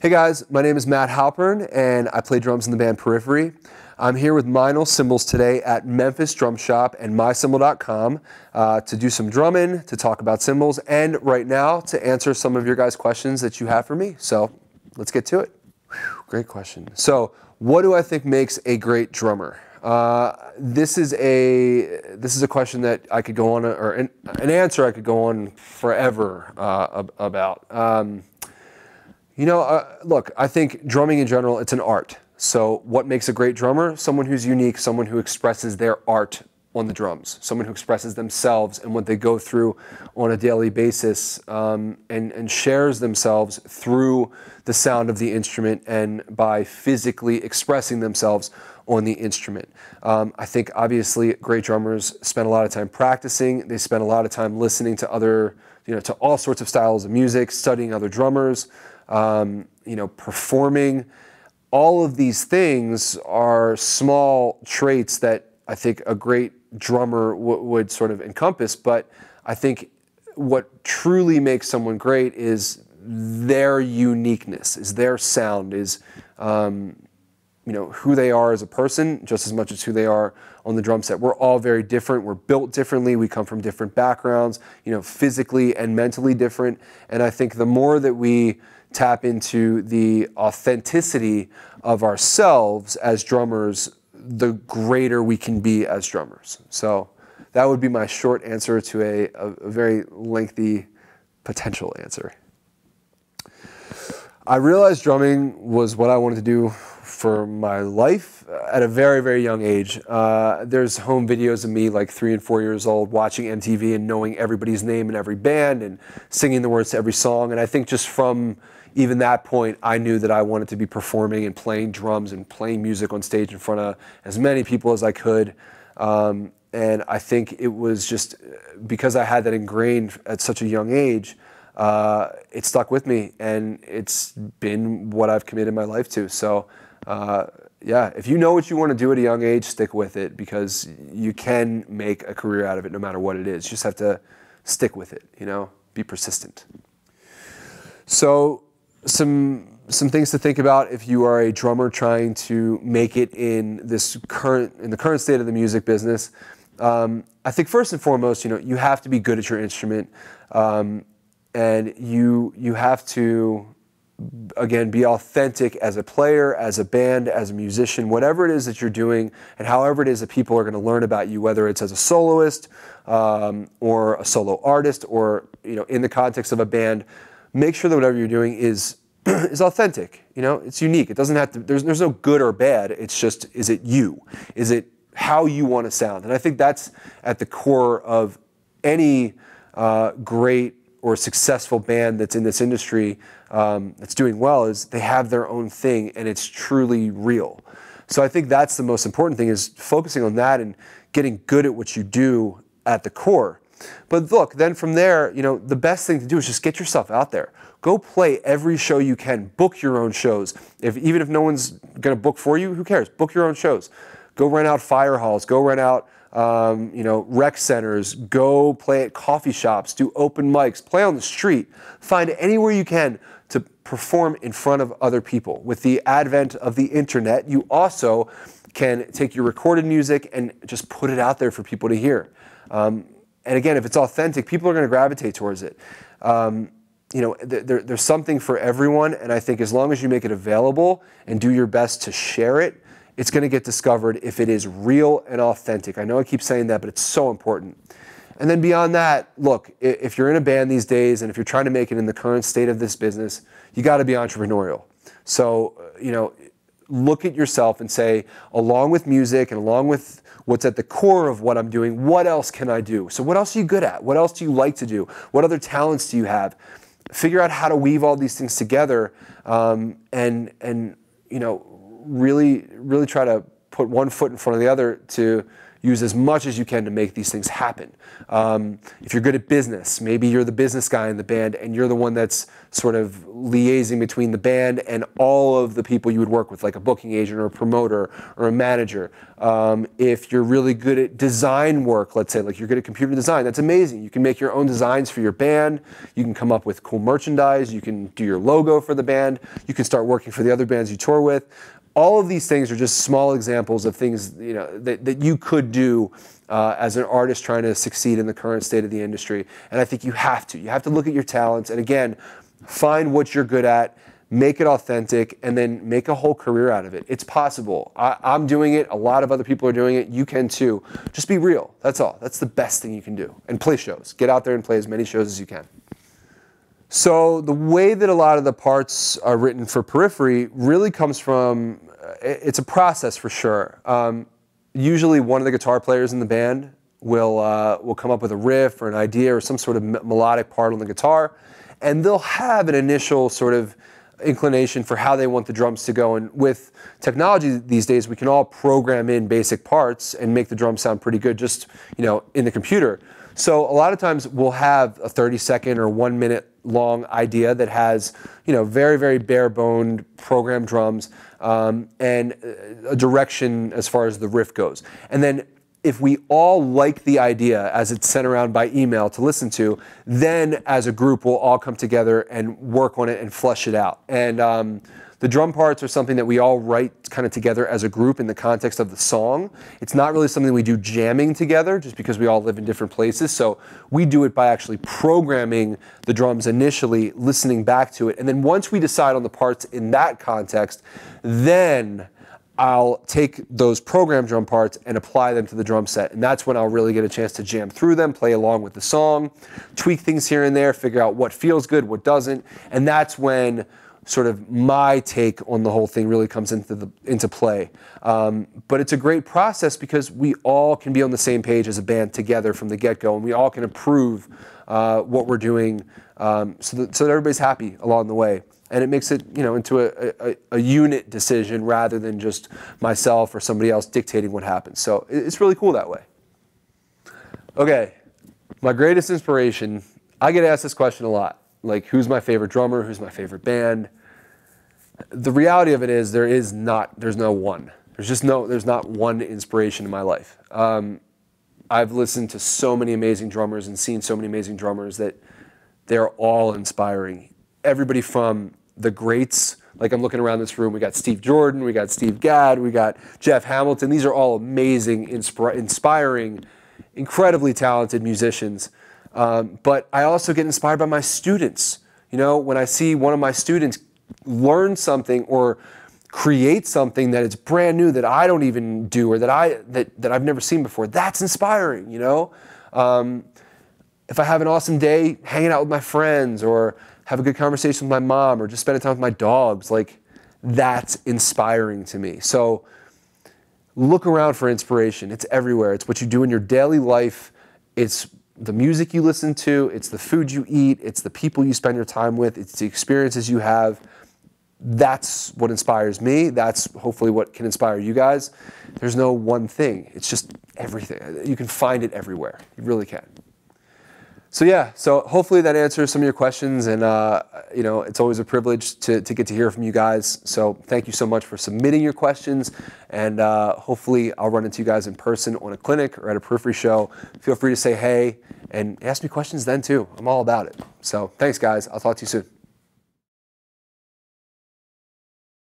Hey guys, my name is Matt Halpern and I play drums in the band Periphery. I'm here with Meinl Cymbals today at Memphis Drum Shop and mycymbal.com to do some drumming, to talk about cymbals, and right now to answer some of your guys' questions that you have for me. So let's get to it. Whew, great question. So what do I think makes a great drummer? This is a question that I could go on, or an answer I could go on forever about. Look, I think drumming in general, it's an art. So what makes a great drummer? Someone who's unique, someone who expresses their art on the drums, someone who expresses themselves and what they go through on a daily basis, and shares themselves through the sound of the instrument and by physically expressing themselves on the instrument. I think obviously great drummers spend a lot of time practicing. They spend a lot of time listening to other, to all sorts of styles of music, studying other drummers, performing. All of these things are small traits that I think a great drummer would sort of encompass, but I think what truly makes someone great is their uniqueness, is their sound, is who they are as a person, just as much as who they are on the drum set. We're all very different. We're built differently. We come from different backgrounds, physically and mentally different. And I think the more that we tap into the authenticity of ourselves as drummers, the greater we can be as drummers. So that would be my short answer to a very lengthy potential answer. I realized drumming was what I wanted to do for my life at a very, very young age. There's home videos of me like 3 and 4 years old watching MTV and knowing everybody's name in every band and singing the words to every song. And I think just from even that point, I knew that I wanted to be performing and playing drums and playing music on stage in front of as many people as I could. And I think it was just because I had that ingrained at such a young age, it stuck with me, and it's been what I've committed my life to. So yeah, if you know what you want to do at a young age, stick with it, because you can make a career out of it no matter what it is. You just have to stick with it, be persistent. So some things to think about if you are a drummer trying to make it in the current state of the music business. I think first and foremost, you have to be good at your instrument, and you have to, again, be authentic as a player, as a band, as a musician, whatever it is that you're doing, and however it is that people are going to learn about you, whether it's as a soloist or a solo artist, or in the context of a band. Make sure that whatever you're doing is authentic. It's unique. It doesn't have to. There's no good or bad. It's just, is it you? Is it how you want to sound? And I think that's at the core of any great or successful band that's in this industry, that's doing well, is they have their own thing and it's truly real. So I think that's the most important thing, is focusing on that and getting good at what you do at the core. But look, then from there, the best thing to do is just get yourself out there. Go play every show you can. Book your own shows. Even if no one's going to book for you, who cares? Book your own shows. Go rent out fire halls. Go rent out rec centers. Go play at coffee shops. Do open mics. Play on the street. Find anywhere you can to perform in front of other people. With the advent of the internet, you also can take your recorded music and just put it out there for people to hear. And again, if it's authentic, people are going to gravitate towards it. There's something for everyone, and I think as long as you make it available and do your best to share it, it's going to get discovered if it is real and authentic. I know I keep saying that, but it's so important. And then beyond that, look, if you're in a band these days and if you're trying to make it in the current state of this business, you got to be entrepreneurial. So, look at yourself and say, along with music and along with what's at the core of what I'm doing, what else can I do? So what else are you good at? What else do you like to do? What other talents do you have? Figure out how to weave all these things together, and really try to put one foot in front of the other to use as much as you can to make these things happen. If you're good at business, maybe you're the business guy in the band and you're the one that's sort of liaising between the band and all of the people you would work with, like a booking agent or a promoter or a manager. If you're really good at design work, let's say, like you're good at computer design, that's amazing. You can make your own designs for your band. You can come up with cool merchandise. You can do your logo for the band. You can start working for the other bands you tour with. All of these things are just small examples of things, you know, that you could do as an artist trying to succeed in the current state of the industry. And I think you have to. You have to look at your talents and, again, find what you're good at, make it authentic, and then make a whole career out of it. It's possible. I'm doing it. A lot of other people are doing it. You can too. Just be real. That's all. That's the best thing you can do. And play shows. Get out there and play as many shows as you can. So the way that a lot of the parts are written for Periphery really comes from, it's a process for sure. Usually one of the guitar players in the band will come up with a riff or an idea or some sort of melodic part on the guitar, and they'll have an initial sort of inclination for how they want the drums to go. And with technology these days, we can all program in basic parts and make the drums sound pretty good just, you know, in the computer. So a lot of times we'll have a 30-second or 1 minute long idea that has, you know, very, very bare-boned programmed drums and a direction as far as the riff goes. And then if we all like the idea as it's sent around by email to listen to, then as a group we'll all come together and work on it and flesh it out. And the drum parts are something that we all write kind of together as a group in the context of the song. It's not really something we do jamming together just because we all live in different places. So we do it by actually programming the drums initially, listening back to it. And then once we decide on the parts in that context, then I'll take those programmed drum parts and apply them to the drum set. And that's when I'll really get a chance to jam through them, play along with the song, tweak things here and there, figure out what feels good, what doesn't. And that's when sort of my take on the whole thing really comes into play. But it's a great process because we all can be on the same page as a band together from the get-go, and we all can approve what we're doing so that everybody's happy along the way. And it makes it, you know, into a unit decision rather than just myself or somebody else dictating what happens. So it's really cool that way. Okay, my greatest inspiration. I get asked this question a lot. Like, who's my favorite drummer? Who's my favorite band? The reality of it is there's no one. There's not one inspiration in my life. I've listened to so many amazing drummers and seen so many amazing drummers that they're all inspiring. Everybody from the greats, like I'm looking around this room, we got Steve Jordan, we got Steve Gadd, we got Jeff Hamilton. These are all amazing, inspiring, incredibly talented musicians. But I also get inspired by my students. You know, when I see one of my students learn something or create something that is brand new that I don't even do or that I've never seen before, that's inspiring, you know? If I have an awesome day hanging out with my friends or have a good conversation with my mom or just spending time with my dogs, like, that's inspiring to me. So look around for inspiration. It's everywhere. It's what you do in your daily life. It's the music you listen to, it's the food you eat, it's the people you spend your time with, it's the experiences you have. That's what inspires me. That's hopefully what can inspire you guys. There's no one thing. It's just everything. You can find it everywhere. You really can. So yeah, so hopefully that answers some of your questions, and you know, it's always a privilege to get to hear from you guys. So thank you so much for submitting your questions, and hopefully I'll run into you guys in person on a clinic or at a Periphery show. Feel free to say hey and ask me questions then too. I'm all about it. So thanks guys. I'll talk to you soon.